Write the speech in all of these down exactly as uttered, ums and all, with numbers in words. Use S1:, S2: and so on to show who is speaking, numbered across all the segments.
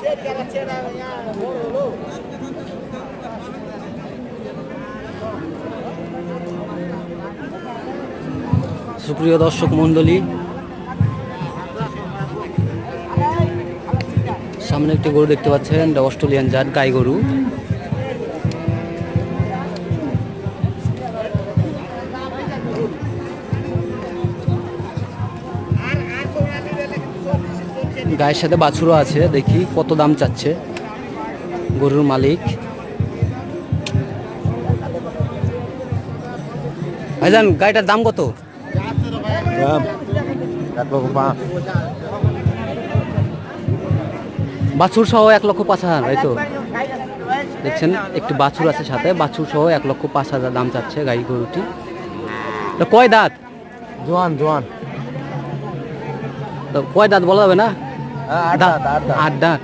S1: সুপ্রিয় দর্শক মন্ডলী, সামনে একটি গরু দেখতে পাচ্ছেন, অস্ট্রেলিয়ান জাত গাই গরু। গায়ের সাথে বাছুরও আছে, দেখি কত দাম চাচ্ছে গরুর মালিক। ভাইজান, গাইটার দাম কত? বাছুর সহ এক লক্ষ পাঁচ হাজার, এই তো দেখছেন একটি বাছুর আছে সাথে, বাছুর সহ এক লক্ষ পাঁচ হাজার দাম চাচ্ছে গাই গরুটি। তো কয় দাঁত?
S2: জোয়ান জোয়ান।
S1: তো কয় দাঁত বলা যাবে না? আট দাঁত।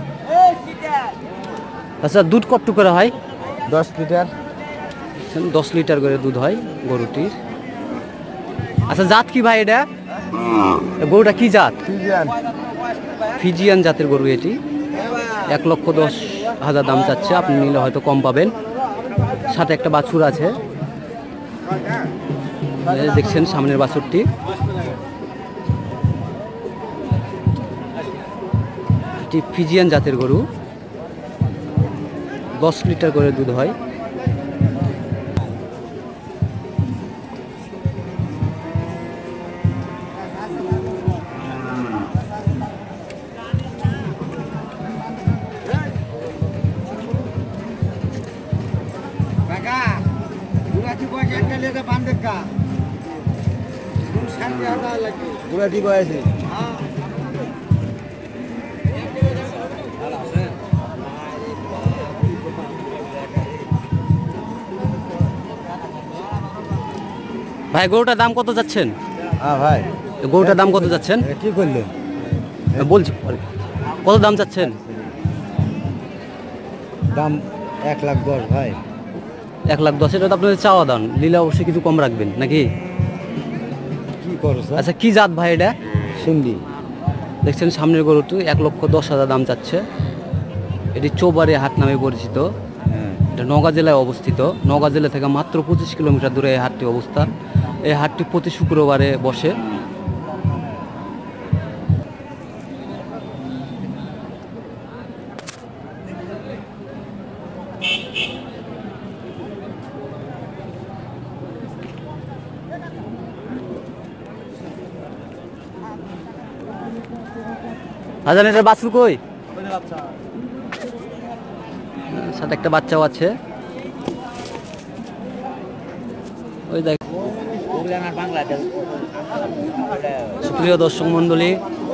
S1: আচ্ছা, দুধ কত করে হয়?
S2: দশ লিটার।
S1: দশ লিটার করে দুধ হয় গরুটির। আচ্ছা, জাত কি ভাই এটা? গরুটা কি জাত?
S2: ফিজিয়ান।
S1: ফিজিয়ান জাতের গরু এটি। এক লক্ষ দশ হাজার দাম চাচ্ছে, আপনি নিলে হয়তো কম পাবেন। সাথে একটা বাছুর আছে, দেখছেন সামনের বাছুরটি। এটি ফিজিয়ান জাতের গরু, দশ লিটার করে দুধ হয়।
S2: ঠিক আছে।
S1: ভাই, গরুটার দাম কত যাচ্ছেন?
S2: হ্যাঁ ভাই,
S1: গরুটার দাম কত যাচ্ছেন?
S2: কি করলেন?
S1: বলছি, কত দাম চাচ্ছেন?
S2: দাম এক লাখ দশ ভাই।
S1: এক লাখ দশ। এটা তো আপনাদের চাওয়া দাম, লিলে অবশ্যই কিছু কম রাখবেন নাকি?
S2: কি করছ?
S1: আচ্ছা, কি জাত ভাই এটা?
S2: সিন্ধি।
S1: দেখছেন সামনের গরুটি এক লক্ষ দশ হাজার দাম চাচ্ছে। এটি চৌবাড়ি হাট নামে পরিচিত। এটা নওগাঁ জেলায় অবস্থিত। নওগাঁ জেলা থেকে মাত্র পঁচিশ কিলোমিটার দূরে এই হাটটি অবস্থান। এই হাটটি প্রতি শুক্রবারে বসে। হাজার এটার বাছুর কই? সাথে একটা বাচ্চাও আছে, ওই দেখ। সুপ্রিয় দর্শক মন্ডলী,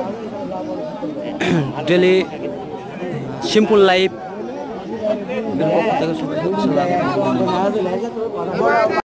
S1: ডেলি সিম্পল লাইফ